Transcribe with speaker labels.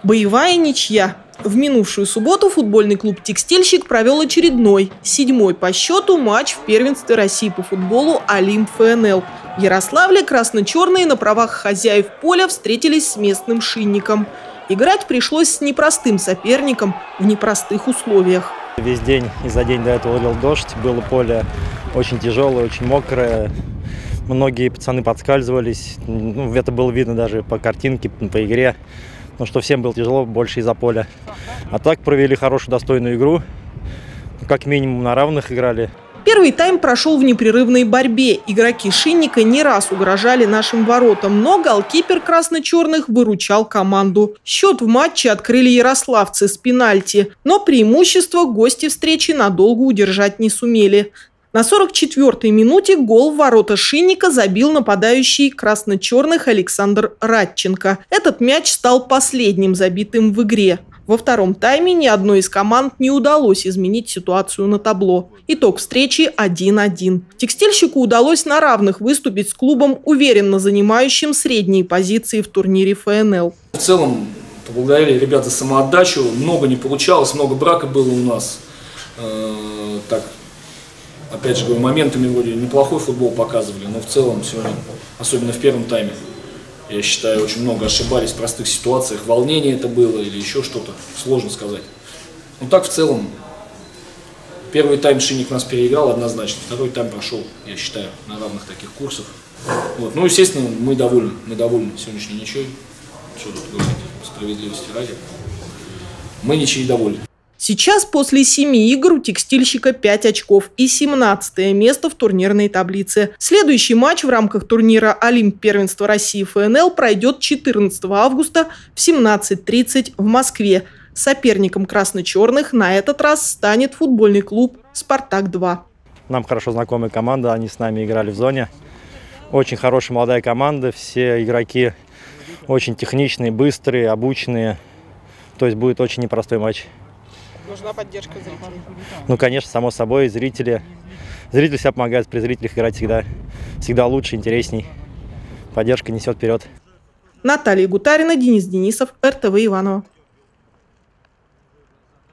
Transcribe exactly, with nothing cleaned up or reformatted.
Speaker 1: Боевая ничья. В минувшую субботу футбольный клуб «Текстильщик» провел очередной, седьмой по счету матч в первенстве России по футболу «Олимп-ФНЛ». В Ярославле красно-черные на правах хозяев поля встретились с местным шинником. Играть пришлось с непростым соперником в непростых условиях.
Speaker 2: Весь день и за день до этого лил дождь, было поле очень тяжелое, очень мокрое. Многие пацаны подскальзывались, ну, это было видно даже по картинке, по игре. Ну, что всем было тяжело, больше из-за поля. А так провели хорошую, достойную игру. Как минимум на равных играли.
Speaker 1: Первый тайм прошел в непрерывной борьбе. Игроки шинника не раз угрожали нашим воротам, но голкипер красно-черных выручал команду. Счет в матче открыли ярославцы с пенальти, но преимущество гости встречи надолго удержать не сумели. На сорок четвёртой минуте гол в ворота шинника забил нападающий красно-черных Александр Радченко. Этот мяч стал последним забитым в игре. Во втором тайме ни одной из команд не удалось изменить ситуацию на табло. Итог встречи один один. Текстильщику удалось на равных выступить с клубом, уверенно занимающим средние позиции в турнире ФНЛ.
Speaker 3: В целом, поблагодарили ребят за самоотдачу. Много не получалось, много брака было у нас. Э-э- так. Опять же говорю, моментами вроде неплохой футбол показывали, но в целом сегодня, особенно в первом тайме, я считаю, очень много ошибались в простых ситуациях. Волнение это было или еще что-то, сложно сказать. Но так в целом, первый тайм шинник нас переиграл однозначно, второй тайм прошел, я считаю, на равных таких курсах. Вот. Ну, естественно, мы довольны, мы довольны сегодняшней ничьей. Что тут говорить, справедливости ради. Мы ничьей довольны.
Speaker 1: Сейчас после семи игр у «Текстильщика» пять очков и семнадцатое место в турнирной таблице. Следующий матч в рамках турнира «Олимп» первенства России ФНЛ пройдет четырнадцатого августа в семнадцать тридцать в Москве. Соперником красно-черных на этот раз станет футбольный клуб «Спартак-два».
Speaker 2: Нам хорошо знакомая команда, они с нами играли в зоне. Очень хорошая молодая команда, все игроки очень техничные, быстрые, обученные. То есть будет очень непростой матч.
Speaker 1: Нужна поддержка зрителей.
Speaker 2: Ну, конечно, само собой, зрители. Зрители всегда помогают, при зрителях играть всегда, всегда лучше, интересней. Поддержка несет вперед.
Speaker 1: Наталья Гутарина, Денис Денисов, эр тэ вэ Иваново.